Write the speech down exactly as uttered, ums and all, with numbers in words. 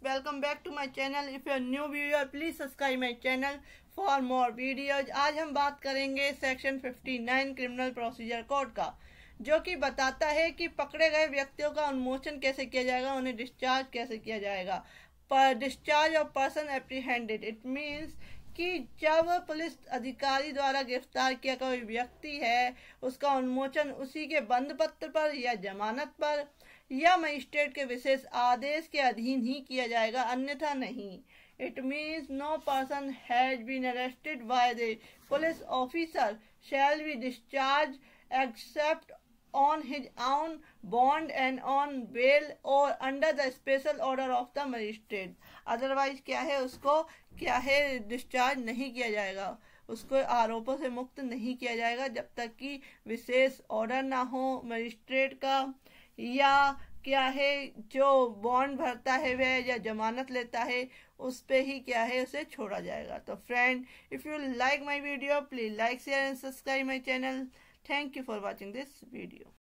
welcome back to my channel. If you are new viewer, please subscribe my channel for more videos. आज हम बात करेंगे section उनसठ criminal procedure code का, जो कि बताता है कि पकड़े गए व्यक्तियों का उन्मोचन कैसे किया जाएगा, उन्हें डिस्चार्ज कैसे किया जाएगा। पर discharge of person apprehended, it means कि जब पुलिस अधिकारी द्वारा गिरफ्तार किया कोई व्यक्ति है, उसका उन्मोचन उसी के बंद पत्र पर या जमानत पर या मजिस्ट्रेट के विशेष आदेश के अधीन ही किया जाएगा, अन्यथा नहीं। It means no person has been arrested by the police officer shall be discharge except on his own bond and on bail or under the special order of the magistrate। Otherwise क्या है, उसको क्या है discharge नहीं किया जाएगा, उसको आरोपों से मुक्त नहीं किया जाएगा जब तक कि विशेष ऑर्डर ना हो मजिस्ट्रेट का, या क्या है जो बॉन्ड भरता है वह या जमानत लेता है उस पे ही क्या है उसे छोड़ा जाएगा। तो friend, if you like my video please like share and subscribe my channel. Thank you for watching this video.